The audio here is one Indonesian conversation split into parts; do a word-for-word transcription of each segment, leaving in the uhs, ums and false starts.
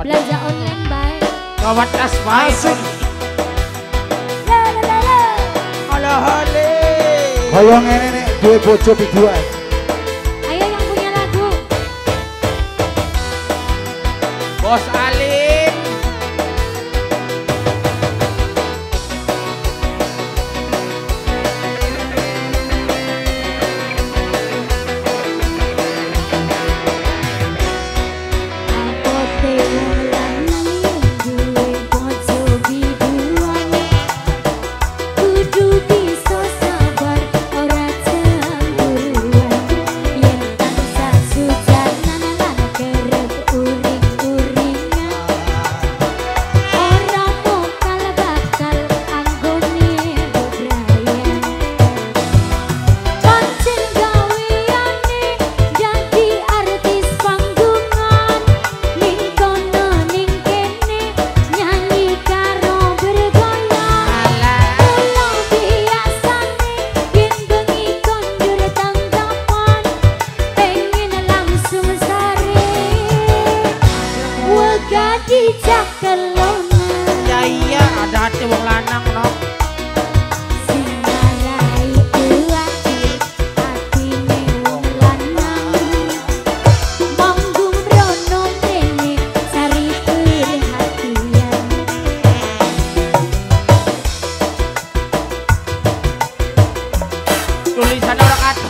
Belanja online baik. Kawat tas baik. Halo hale. Kaya ngene nek duwe bojo biduan. Ayo yang punya lagu. Bos Alim. Ya iya ada hati wong lanang no. Tulisan orang atuh.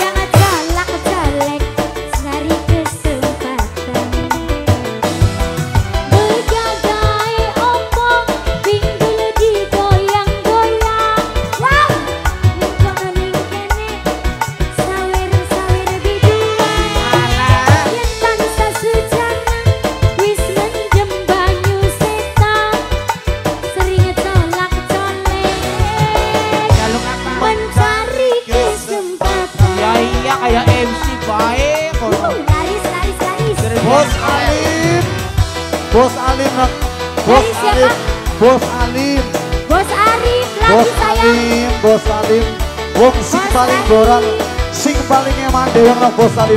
Kayak M C baik. Laris, laris, laris. Bos Alim. Bos Alim. Bos Alim. Bos Alim. Bos Arif, lagi Bos sayang. Alim. Bos Alim. Wong sing paling goral, sing paling eman dewe nang Bos Alim.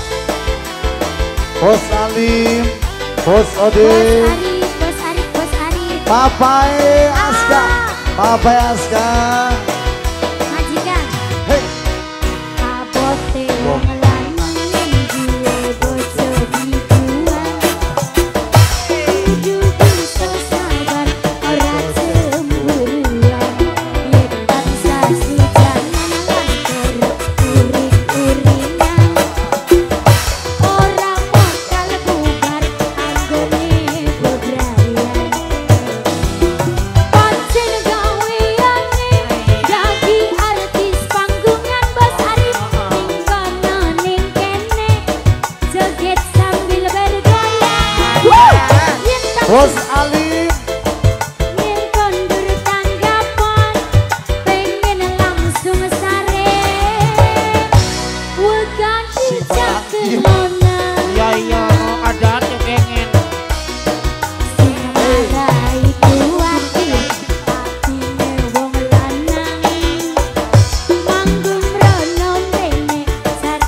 Bos Alim. Bos Ode. Bos Arif, Bos Arif, Bos Arif. Papai Aska. Papai Aska. Majikan. Hey. Abote wong lanang duwe bojo biduan. Kudu bisa sabar ora cemburuan. Yen tansah sujanan lan uring-uringan. Ora bakal bubar anggone bebrayan. Pancen gaweane dadi artis panggungan Bos Arif. Ning kono ning kene joget sambil bergoyang. Yen Bos Alim. yen kondur tanggapan pengen langsung sare. Wegan dijak kelona. Ya iya ada hati pengen. Sing marai kuwatir atine wong lanang. Manggung rono mrene sar.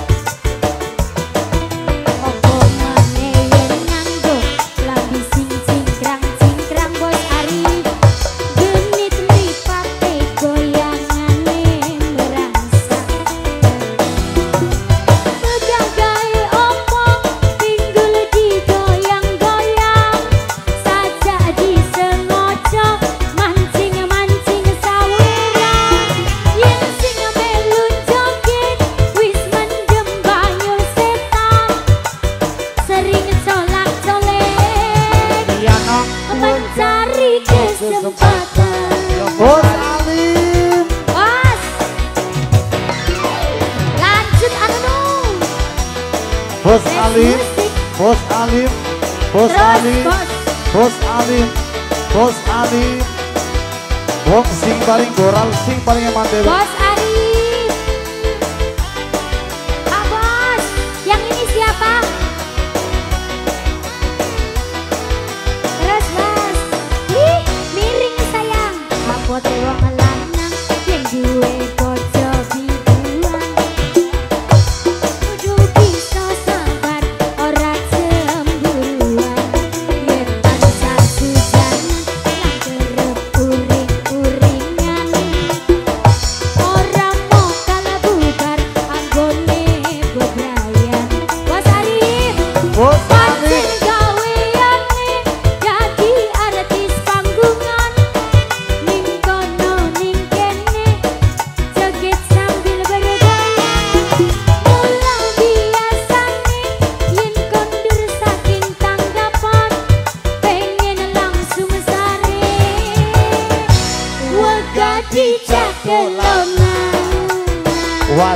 Opo maneh yen nganggo lambi sing cingkrang-cingkrang Bos Arif. Genit mripate goyangane merangsang. Megagae opo pinggul digoyang-goyang. Sajak disengaja mancing-mancing saweran. Yen sing melu joget wis mendem banyu setan. Sering colak-colek Iya no. mencari kesempatan. Bos Alim. Bos, lanjut anu nu. Bos Alim. Bos Alim. Bos Terus Alim. bos. Bos Alim. Bos Alim. Wong sing paling goral, sing paling eman dewe. Bos Arif. Pak Bos, yang ini siapa? Terus Bos. Ih, miring sayang. Abote wong lanang yen duwe bojo biduan. Kudu bisa sabar ora cemburuan.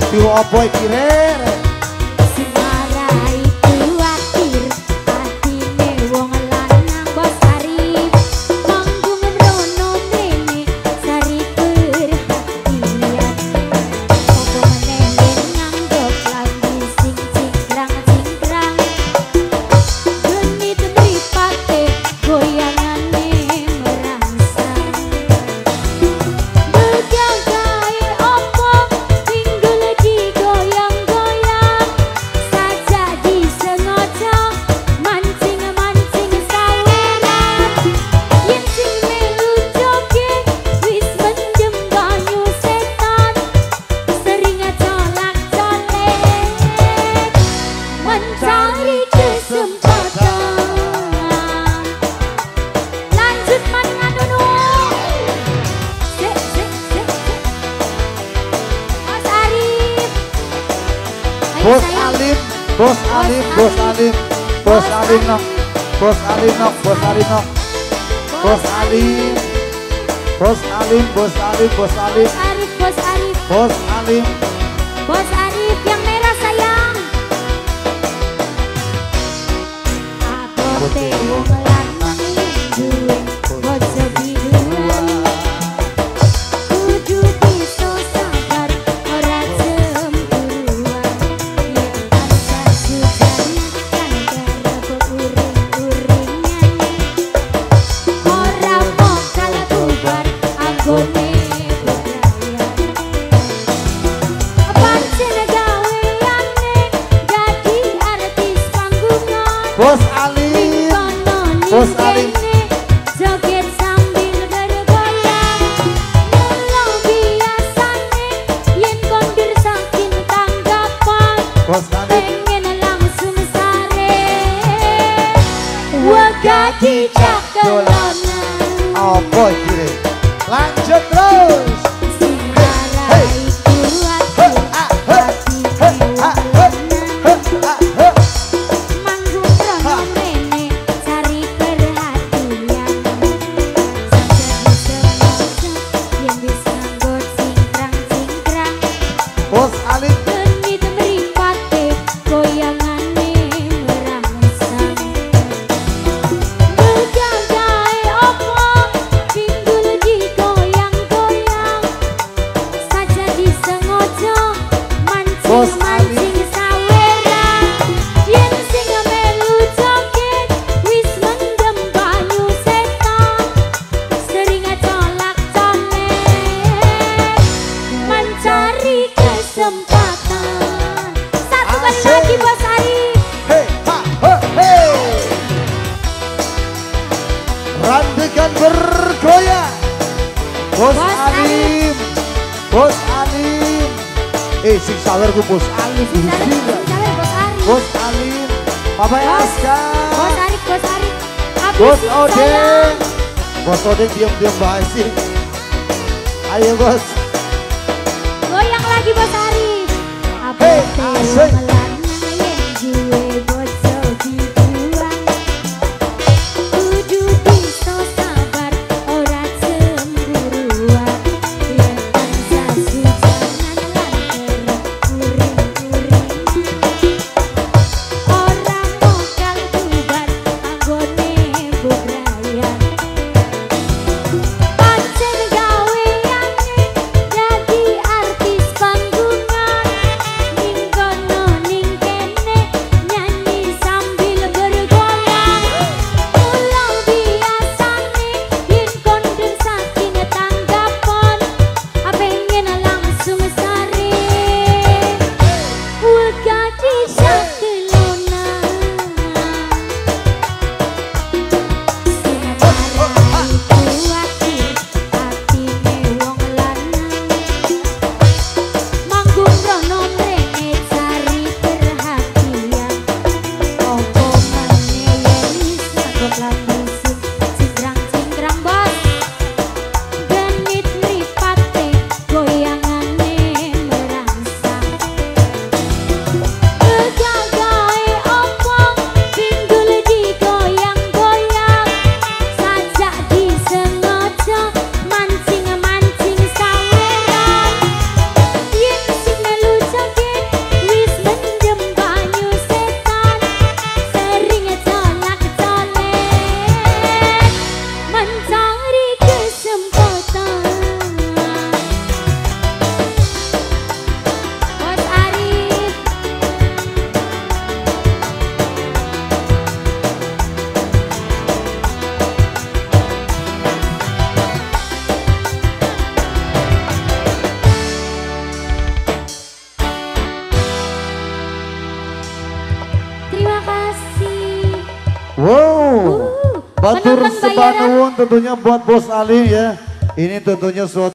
Duh opo iki rek? Sing marai kuwatir atine wong lanang bos Arif manggung mrono mrene sari perhatian opo meneh nganggep lagi sing cingkrang cingkrang genit mripate goyangane merangsang begagae opo pinggul digoyang-goyang saja disengaja mancing-mancing saweran yen sing melu joget wis mendem banyu setan sering colak-colek mencari kesempatan lanjut maning anu sik sik sik Mas Arif ayo Bos sayang. Alim, Bos Alim, Bos Alim, Bos Alim nok, Bos Alim nok, Bos Alim nok, Bos Alim, Bos Alim, Bos Alim, Bos Alim, Bos Arif Bos Arif Bos Alim. Bos Arif yang merah sayang Abote wong lanang duwe bojo biduan kudu bisa sabar ora cemburuan yen tansah sujan kan garap uring-uringan ora mokal bubar anggone bebrayan pancen gaweane dadi artis panggungan Bos Alim, Bos Alim. joget sambil bergoyang mulau biasane yen kondir saking tanggapan Bos Alim. pengen langsung sare wega dijak kelona Apa iki rek? Lanjut terus. sing marai kuat hati wong lanang manggung rono mrene cari perhatian saja disengaja yen wis nganggo cingkrang-cingkrang Bos Alim. genit mripate goyangane merangsang begagae opo pinggul digoyang-goyang saja disengaja Bos mancing-mancing saweran yen sing melu joget wis mendem banyu setan sering colak-colek mencari kesempatan satu kali Asik. lagi Bos Arif Hei, ha, he, hei. Randekan bergoyang. Bos Bos Alim, Bos Alim. Eh, sing sawer ku Bos Alim. Sing sawer, sing sawer, Bos Arif Bos Alim, Papa Bos, Aska, Bos Arif Bos Arif Bos habisin Odeng, sayang Bos Odeng diam-diam bahas sih. Ayo Bos. goyang lagi Bos Arif Hey, abote asik. wong lanang yen duwe bojo biduan kudu bisa sabar ora cemburuan yen tansah sujanan lan kerep uring-uringan ora mokal bubar anggone bebrayan pancen gaweane dadi artis panggungan ning kono ning kene nyanyi sambil bergoyang mulau biasane yen kondeng saking tanggapan pengen langsung sare wega dijak kelona sing marai kuwatir atine wong lanang manggung rono mrene cari perhatian opo meneh yen wis nganggo klambi sing cingkrang-cingkrang bos genit mripate goyangane merangsang begagae opo pinggul digoyang-goyang saja disengaja mancing-mancing saweran yen sing melu Wow. Batur Penonton sebanuun tentunya buat Bos Alim ya. Ini tentunya suatu